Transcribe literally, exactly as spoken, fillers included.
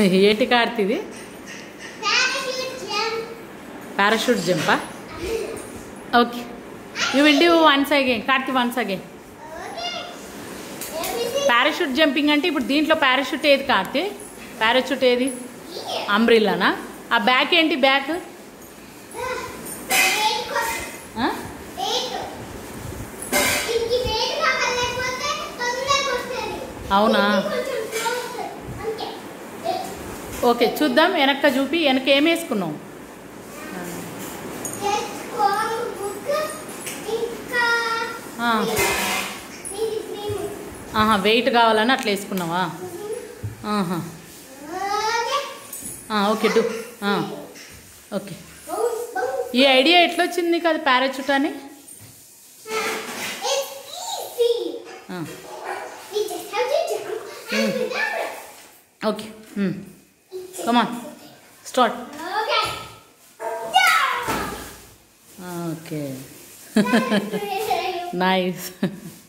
ఏటి కార్తీ ఇది? పారాషూట్ జంపా? Okay, you will do once again Karthi, once again. Parachute jumping అంటే ఇప్పుడు దీంట్లో పారాషూట్ ఏది కార్తీ? పారాషూట్ ఏది? అంబ్రిల్లానా? ఆ బ్యాక్ ఏంటి? బ్యాక్ అవునా? ఓకే, చూద్దాం. వెనక్క చూపి. వెనక ఏం వేసుకున్నావు? ఆహా, వెయిట్ కావాలని అట్లా వేసుకున్నావా? ఆహా, ఓకే డూ. ఓకే, ఈ ఐడియా ఎట్లా వచ్చింది నీకు అది పారాచూట్ అని? Okay, come on start. Okay, nice.